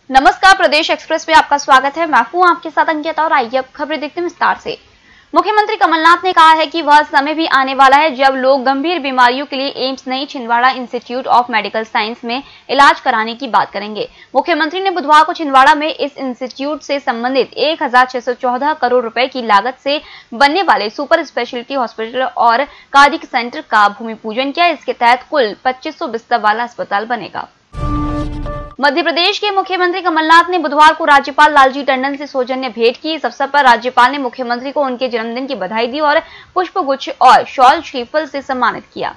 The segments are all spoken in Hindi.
नमस्कार, प्रदेश एक्सप्रेस में आपका स्वागत है। मैं हूं आपके साथ अंकिता और आइए अब खबरें देखते हैं विस्तार से। मुख्यमंत्री कमलनाथ ने कहा है कि वह समय भी आने वाला है जब लोग गंभीर बीमारियों के लिए एम्स नहीं Chhindwara Institute of Medical Science में इलाज कराने की बात करेंगे। मुख्यमंत्री ने बुधवार को छिंदवाड़ा में इस इंस्टीट्यूट से संबंधित 1614 करोड़ रुपए की लागत से बनने वाले सुपर स्पेशलिटी हॉस्पिटल और कार्डियक सेंटर का भूमि पूजन किया। इसके तहत कुल 2500 बिस्तर वाला अस्पताल बनेगा। मध्य प्रदेश के मुख्यमंत्री कमलनाथ ने बुधवार को राज्यपाल लालजी टंडन से सौजन्य भेंट की। इस अवसर पर राज्यपाल ने मुख्यमंत्री को उनके जन्मदिन की बधाई दी और पुष्पगुच्छ और शॉल श्रीफल से सम्मानित किया।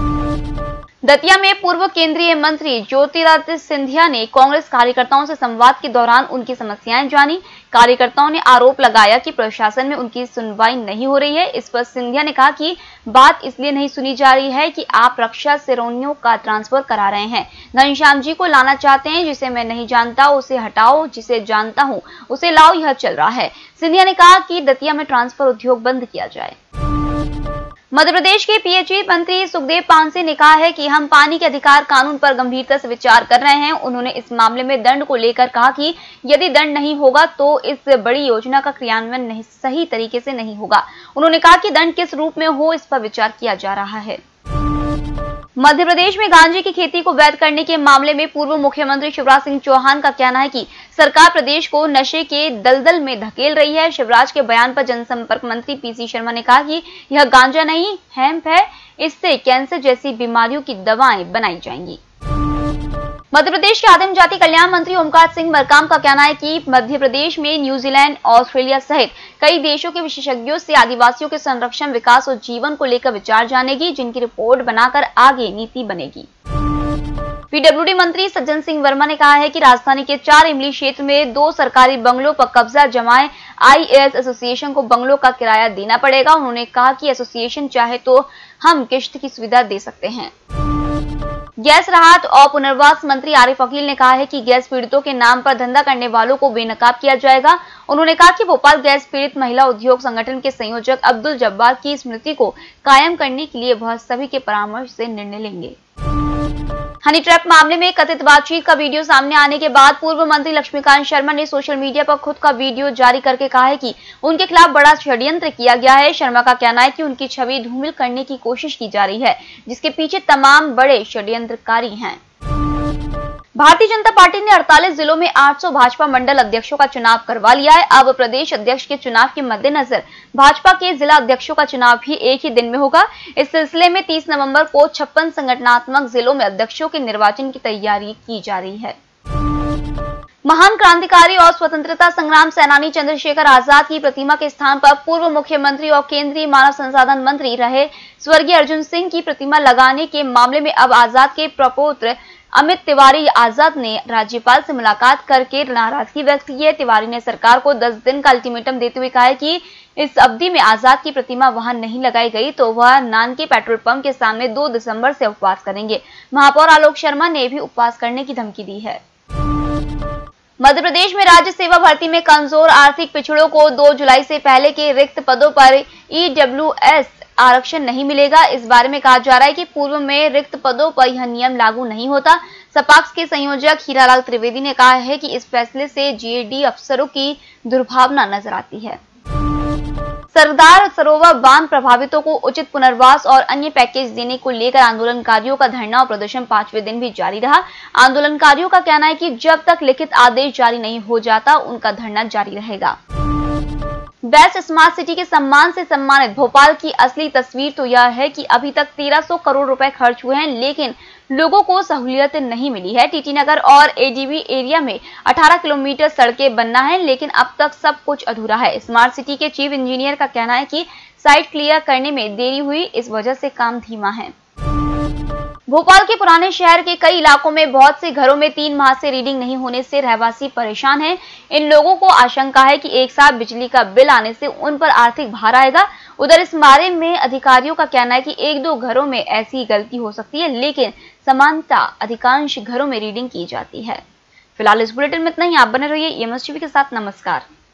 दतिया में पूर्व केंद्रीय मंत्री ज्योतिरादित्य सिंधिया ने कांग्रेस कार्यकर्ताओं से संवाद के दौरान उनकी समस्याएं जानी। कार्यकर्ताओं ने आरोप लगाया कि प्रशासन में उनकी सुनवाई नहीं हो रही है। इस पर सिंधिया ने कहा कि बात इसलिए नहीं सुनी जा रही है कि आप रक्षा सिरोनियों का ट्रांसफर करा रहे हैं। घनश्याम जी को लाना चाहते हैं, जिसे मैं नहीं जानता उसे हटाओ, जिसे जानता हूं उसे लाओ, यह चल रहा है। सिंधिया ने कहा कि दतिया में ट्रांसफर उद्योग बंद किया जाए। मध्य प्रदेश के पीएचई मंत्री सुखदेव पांसे ने कहा है कि हम पानी के अधिकार कानून पर गंभीरता से विचार कर रहे हैं। उन्होंने इस मामले में दंड को लेकर कहा कि यदि दंड नहीं होगा तो इस बड़ी योजना का क्रियान्वयन सही तरीके से नहीं होगा। उन्होंने कहा कि दंड किस रूप में हो, इस पर विचार किया जा रहा है। मध्य प्रदेश में गांजे की खेती को वैध करने के मामले में पूर्व मुख्यमंत्री शिवराज सिंह चौहान का कहना है कि सरकार प्रदेश को नशे के दलदल में धकेल रही है। शिवराज के बयान पर जनसंपर्क मंत्री पीसी शर्मा ने कहा कि यह गांजा नहीं, हेम्प है, इससे कैंसर जैसी बीमारियों की दवाएं बनाई जाएंगी। मध्य प्रदेश के आदिम जाति कल्याण मंत्री ओमकार सिंह मरकाम का कहना है कि मध्य प्रदेश में न्यूजीलैंड, ऑस्ट्रेलिया सहित कई देशों के विशेषज्ञों से आदिवासियों के संरक्षण, विकास और जीवन को लेकर विचार जानेगी, जिनकी रिपोर्ट बनाकर आगे नीति बनेगी। पीडब्ल्यूडी मंत्री सज्जन सिंह वर्मा ने कहा है कि राजधानी के 4 इमली क्षेत्र में 2 सरकारी बंगलों पर कब्जा जमाए आईएएस एसोसिएशन को बंगलों का किराया देना पड़ेगा। उन्होंने कहा कि एसोसिएशन चाहे तो हम किश्त की सुविधा दे सकते हैं। गैस राहत और पुनर्वास मंत्री आरिफ अकील ने कहा है कि गैस पीड़ितों के नाम पर धंधा करने वालों को बेनकाब किया जाएगा। उन्होंने कहा कि भोपाल गैस पीड़ित महिला उद्योग संगठन के संयोजक अब्दुल जब्बार की स्मृति को कायम करने के लिए वह सभी के परामर्श से निर्णय लेंगे। हनी ट्रैप मामले में कथित बातचीत का वीडियो सामने आने के बाद पूर्व मंत्री लक्ष्मीकांत शर्मा ने सोशल मीडिया पर खुद का वीडियो जारी करके कहा है कि उनके खिलाफ बड़ा षड्यंत्र किया गया है। शर्मा का कहना है कि उनकी छवि धूमिल करने की कोशिश की जा रही है, जिसके पीछे तमाम बड़े षड्यंत्रकारी हैं। भारतीय जनता पार्टी ने 48 जिलों में 800 भाजपा मंडल अध्यक्षों का चुनाव करवा लिया है। अब प्रदेश अध्यक्ष के चुनाव के मद्देनजर भाजपा के जिला अध्यक्षों का चुनाव भी एक ही दिन में होगा। इस सिलसिले में 30 नवंबर को 56 संगठनात्मक जिलों में अध्यक्षों के निर्वाचन की तैयारी की जा रही है। महान क्रांतिकारी और स्वतंत्रता संग्राम सेनानी चंद्रशेखर आजाद की प्रतिमा के स्थान पर पूर्व मुख्यमंत्री और केंद्रीय मानव संसाधन मंत्री रहे स्वर्गीय अर्जुन सिंह की प्रतिमा लगाने के मामले में अब आजाद के प्रपौत्र अमित तिवारी आजाद ने राज्यपाल से मुलाकात करके नाराजगी व्यक्त की है। तिवारी ने सरकार को 10 दिन का अल्टीमेटम देते हुए कहा है कि इस अवधि में आजाद की प्रतिमा वहां नहीं लगाई गई तो वह नानके पेट्रोल पंप के सामने 2 दिसंबर से उपवास करेंगे। महापौर आलोक शर्मा ने भी उपवास करने की धमकी दी है। मध्य प्रदेश में राज्य सेवा भर्ती में कमजोर आर्थिक पिछड़ों को 2 जुलाई से पहले के रिक्त पदों पर ईडब्ल्यूएस आरक्षण नहीं मिलेगा। इस बारे में कहा जा रहा है कि पूर्व में रिक्त पदों पर यह नियम लागू नहीं होता। सपाक्स के संयोजक हीरालाल त्रिवेदी ने कहा है कि इस फैसले से जीएडी अफसरों की दुर्भावना नजर आती है। सरदार सरोवर बांध प्रभावितों को उचित पुनर्वास और अन्य पैकेज देने को लेकर आंदोलनकारियों का धरना और प्रदर्शन 5वें दिन भी जारी रहा। आंदोलनकारियों का कहना है कि जब तक लिखित आदेश जारी नहीं हो जाता उनका धरना जारी रहेगा। बेस्ट स्मार्ट सिटी के सम्मान से सम्मानित भोपाल की असली तस्वीर तो यह है कि अभी तक 1300 करोड़ रुपए खर्च हुए हैं, लेकिन लोगों को सहूलियत नहीं मिली है। टीटी नगर और एडीबी एरिया में 18 किलोमीटर सड़कें बनना है, लेकिन अब तक सब कुछ अधूरा है। स्मार्ट सिटी के चीफ इंजीनियर का कहना है कि साइट क्लियर करने में देरी हुई, इस वजह से काम धीमा है। भोपाल के पुराने शहर के कई इलाकों में बहुत से घरों में 3 माह से रीडिंग नहीं होने से रहवासी परेशान हैं। इन लोगों को आशंका है कि एक साथ बिजली का बिल आने से उन पर आर्थिक भार आएगा। उधर इस बारे में अधिकारियों का कहना है कि 1-2 घरों में ऐसी गलती हो सकती है, लेकिन समानता अधिकांश घरों में रीडिंग की जाती है। फिलहाल इस बुलेटिन में इतना ही। आप बने रहिए एमएस टीवी के साथ। नमस्कार।